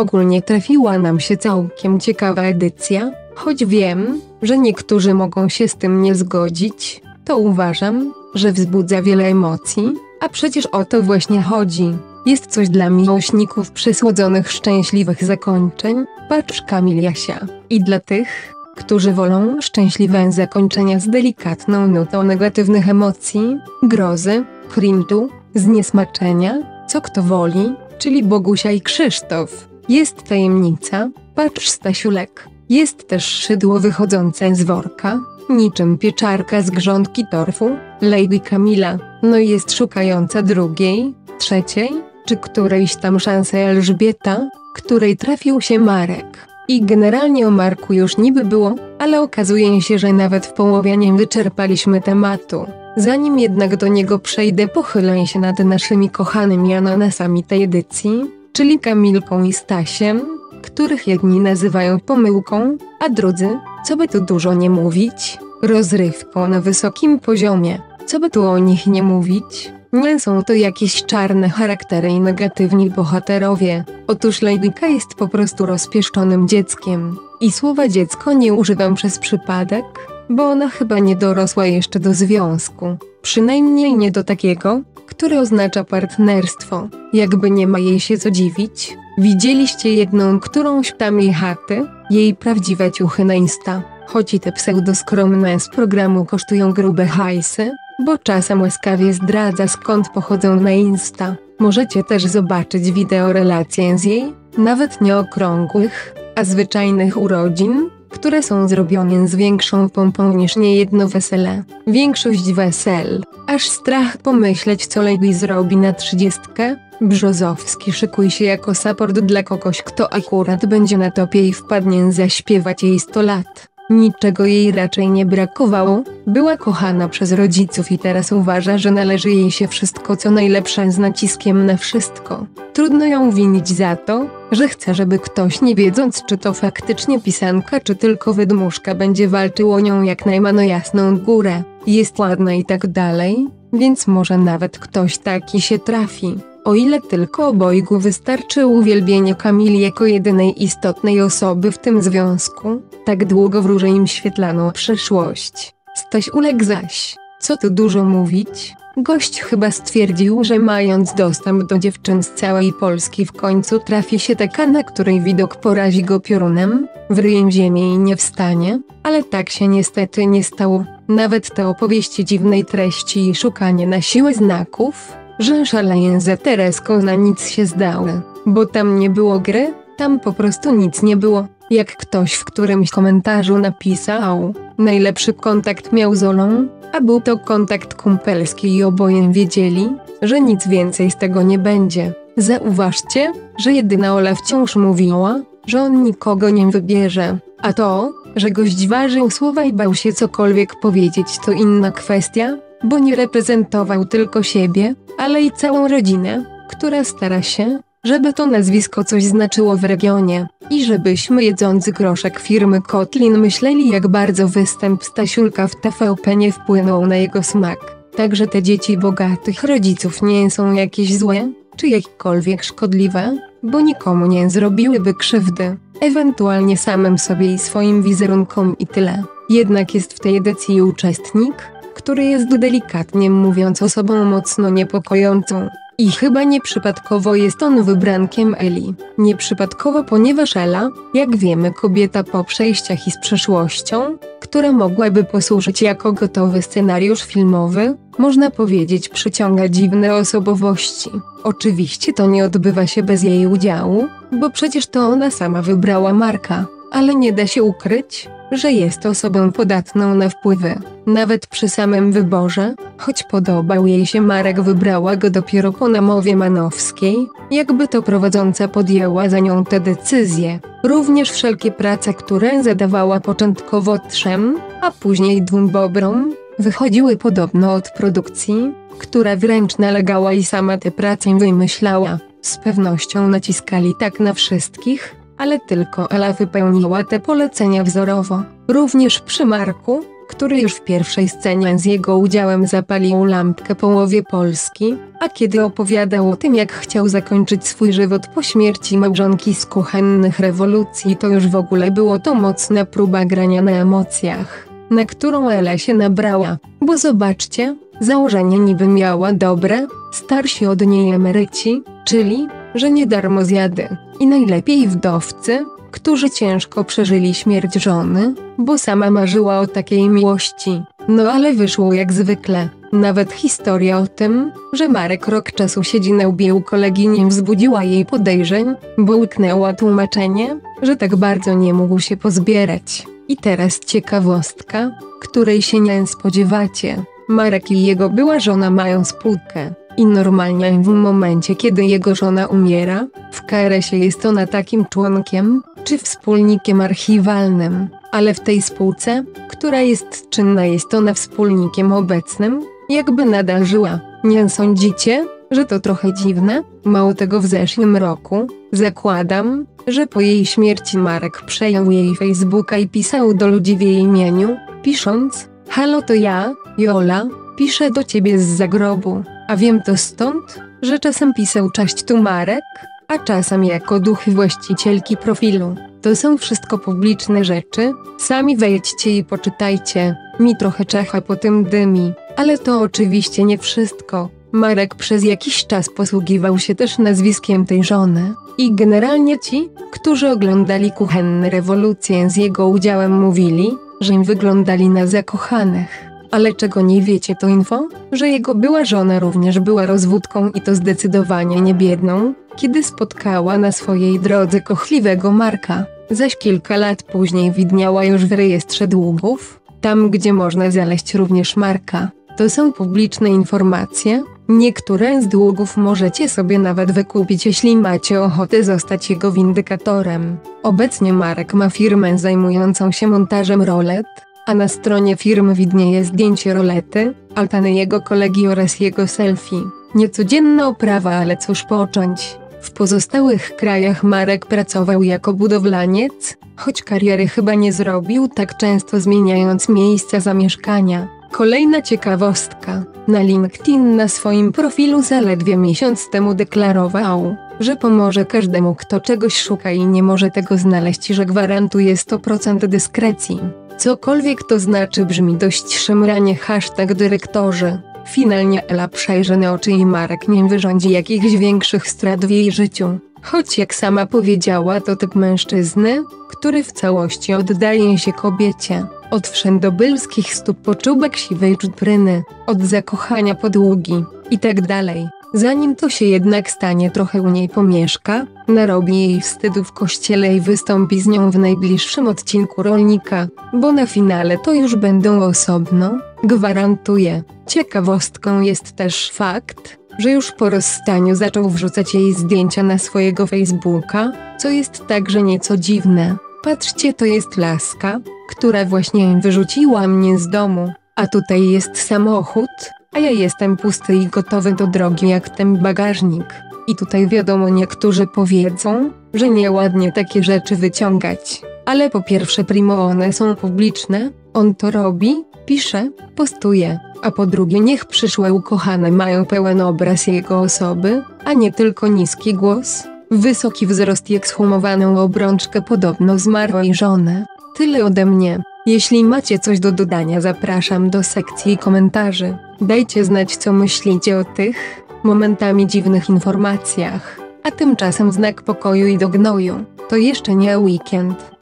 Ogólnie trafiła nam się całkiem ciekawa edycja, choć wiem, że niektórzy mogą się z tym nie zgodzić, to uważam, że wzbudza wiele emocji, a przecież o to właśnie chodzi. Jest coś dla miłośników przysłodzonych szczęśliwych zakończeń, patrz Kamil Jasia. I dla tych, którzy wolą szczęśliwe zakończenia z delikatną nutą negatywnych emocji, grozy, cringe'u, zniesmaczenia, co kto woli, czyli Bogusia i Krzysztof. Jest tajemnica, patrz Stasiulek. Jest też szydło wychodzące z worka, niczym pieczarka z grządki torfu, Lady Kamila. No i jest szukająca drugiej, trzeciej, czy którejś tam szansy Elżbieta, której trafił się Marek. I generalnie o Marku już niby było, ale okazuje się, że nawet w połowie nie wyczerpaliśmy tematu. Zanim jednak do niego przejdę, pochylę się nad naszymi kochanymi ananasami tej edycji, czyli Kamilką i Stasiem, których jedni nazywają pomyłką, a drudzy, co by tu dużo nie mówić, rozrywką na wysokim poziomie. Co by tu o nich nie mówić, nie są to jakieś czarne charaktery i negatywni bohaterowie. Otóż Ladyka jest po prostu rozpieszczonym dzieckiem. I słowa dziecko nie używam przez przypadek, bo ona chyba nie dorosła jeszcze do związku. Przynajmniej nie do takiego, który oznacza partnerstwo. Jakby nie ma jej się co dziwić. Widzieliście jedną którąś tam jej chaty, jej prawdziwe ciuchy na Insta. Choć i te pseudoskromne z programu kosztują grube hajsy, bo czasem łaskawie zdradza skąd pochodzą na Insta. Możecie też zobaczyć wideo relacje z jej, nawet nie okrągłych, a zwyczajnych urodzin, które są zrobione z większą pompą niż niejedno wesele. Większość wesel, aż strach pomyśleć co Lady zrobi na 30. Brzozowski szykuj się jako support dla kogoś, kto akurat będzie na topie i wpadnie zaśpiewać jej 100 lat. Niczego jej raczej nie brakowało, była kochana przez rodziców i teraz uważa, że należy jej się wszystko co najlepsze z naciskiem na wszystko. Trudno ją winić za to, że chce, żeby ktoś, nie wiedząc czy to faktycznie pisanka czy tylko wydmuszka, będzie walczył o nią jak najmano jasną górę. Jest ładna i tak dalej, więc może nawet ktoś taki się trafi. O ile tylko obojgu wystarczy uwielbienie Kamili jako jedynej istotnej osoby w tym związku, tak długo wróży im świetlaną przyszłość. Stasiulek zaś, co tu dużo mówić, gość chyba stwierdził, że mając dostęp do dziewczyn z całej Polski w końcu trafi się taka, na której widok porazi go piorunem, wryjem ziemię i nie wstanie, ale tak się niestety nie stało. Nawet te opowieści dziwnej treści i szukanie na siłę znaków, że szaleję za Tereską na nic się zdały, bo tam nie było gry, tam po prostu nic nie było. Jak ktoś w którymś komentarzu napisał, najlepszy kontakt miał z Olą, a był to kontakt kumpelski i oboje wiedzieli, że nic więcej z tego nie będzie. Zauważcie, że jedyna Ola wciąż mówiła, że on nikogo nie wybierze, a to, że gość ważył słowa i bał się cokolwiek powiedzieć, to inna kwestia, bo nie reprezentował tylko siebie, ale i całą rodzinę, która stara się, żeby to nazwisko coś znaczyło w regionie i żebyśmy jedzący groszek firmy Kotlin myśleli, jak bardzo występ Stasiulka w TVP nie wpłynął na jego smak. Także te dzieci bogatych rodziców nie są jakieś złe, czy jakkolwiek szkodliwe, bo nikomu nie zrobiłyby krzywdy, ewentualnie samym sobie i swoim wizerunkom i tyle. Jednak jest w tej edycji uczestnik, który jest delikatnie mówiąc osobą mocno niepokojącą. I chyba nieprzypadkowo jest on wybrankiem Eli. Nieprzypadkowo, ponieważ Ela, jak wiemy, kobieta po przejściach i z przeszłością, która mogłaby posłużyć jako gotowy scenariusz filmowy, można powiedzieć, przyciąga dziwne osobowości. Oczywiście to nie odbywa się bez jej udziału, bo przecież to ona sama wybrała Marka, ale nie da się ukryć, że jest osobą podatną na wpływy. Nawet przy samym wyborze, choć podobał jej się Marek, wybrała go dopiero po namowie Manowskiej, jakby to prowadząca podjęła za nią tę decyzję. Również wszelkie prace, które zadawała początkowo 3, a później 2 bobrom, wychodziły podobno od produkcji, która wręcz nalegała i sama te prace wymyślała. Z pewnością naciskali tak na wszystkich, ale tylko Ela wypełniła te polecenia wzorowo. Również przy Marku, który już w pierwszej scenie z jego udziałem zapalił lampkę połowie Polski, a kiedy opowiadał o tym, jak chciał zakończyć swój żywot po śmierci małżonki z kuchennych rewolucji, to już w ogóle było to mocna próba grania na emocjach, na którą Ela się nabrała, bo zobaczcie, założenie niby miała dobre, starsi od niej emeryci, czyli, że nie darmo zjady, i najlepiej wdowcy, którzy ciężko przeżyli śmierć żony, bo sama marzyła o takiej miłości. No ale wyszło jak zwykle. Nawet historia o tym, że Marek rok czasu siedzi na łbie u kolegi, nie wzbudziła jej podejrzeń, bo łyknęła tłumaczenie, że tak bardzo nie mógł się pozbierać. I teraz ciekawostka, której się nie spodziewacie. Marek i jego była żona mają spółkę. I normalnie w momencie, kiedy jego żona umiera, w KRS-ie jest ona takim członkiem, czy wspólnikiem archiwalnym, ale w tej spółce, która jest czynna, jest ona wspólnikiem obecnym, jakby nadal żyła. Nie sądzicie, że to trochę dziwne? Mało tego, w zeszłym roku, zakładam, że po jej śmierci Marek przejął jej Facebooka i pisał do ludzi w jej imieniu, pisząc: halo, to ja, Jola, piszę do ciebie z zagrobu. A wiem to stąd, że czasem pisał cześć tu Marek, a czasem jako duch właścicielki profilu. To są wszystko publiczne rzeczy, sami wejdźcie i poczytajcie. Mi trochę czecha po tym dymi, ale to oczywiście nie wszystko. Marek przez jakiś czas posługiwał się też nazwiskiem tej żony. I generalnie ci, którzy oglądali kuchenne rewolucje z jego udziałem, mówili, że im wyglądali na zakochanych. Ale czego nie wiecie, to info, że jego była żona również była rozwódką, i to zdecydowanie nie biedną, kiedy spotkała na swojej drodze kochliwego Marka. Zaś kilka lat później widniała już w rejestrze długów, tam gdzie można znaleźć również Marka. To są publiczne informacje, niektóre z długów możecie sobie nawet wykupić, jeśli macie ochotę zostać jego windykatorem. Obecnie Marek ma firmę zajmującą się montażem rolet, a na stronie firmy widnieje zdjęcie rolety, altany jego kolegi oraz jego selfie. Niecodzienna oprawa, ale cóż począć. W pozostałych krajach Marek pracował jako budowlaniec, choć kariery chyba nie zrobił tak często, zmieniając miejsca zamieszkania. Kolejna ciekawostka. Na LinkedIn na swoim profilu zaledwie miesiąc temu deklarował, że pomoże każdemu, kto czegoś szuka i nie może tego znaleźć, i że gwarantuje 100% dyskrecji. Cokolwiek to znaczy, brzmi dość szemranie. #dyrektorzy. Finalnie Ela przejrzy na oczy i Marek nie wyrządzi jakichś większych strat w jej życiu. Choć jak sama powiedziała, to typ mężczyzny, który w całości oddaje się kobiecie. Od wszędobylskich stóp po czubek siwej czupryny, od zakochania po długi, i tak dalej. Zanim to się jednak stanie, trochę u niej pomieszka, narobi jej wstydu w kościele i wystąpi z nią w najbliższym odcinku Rolnika, bo na finale to już będą osobno, gwarantuję. Ciekawostką jest też fakt, że już po rozstaniu zaczął wrzucać jej zdjęcia na swojego Facebooka, co jest także nieco dziwne. Patrzcie, to jest laska, która właśnie wyrzuciła mnie z domu, a tutaj jest samochód, a ja jestem pusty i gotowy do drogi jak ten bagażnik. I tutaj wiadomo, niektórzy powiedzą, że nieładnie takie rzeczy wyciągać. Ale po pierwsze, primo, one są publiczne, on to robi, pisze, postuje, a po drugie, niech przyszłe ukochane mają pełen obraz jego osoby, a nie tylko niski głos, wysoki wzrost i ekshumowaną obrączkę podobno zmarłej żony. Tyle ode mnie. Jeśli macie coś do dodania, zapraszam do sekcji komentarzy. Dajcie znać, co myślicie o tych, momentami dziwnych informacjach. A tymczasem znak pokoju i do gnoju. To jeszcze nie weekend.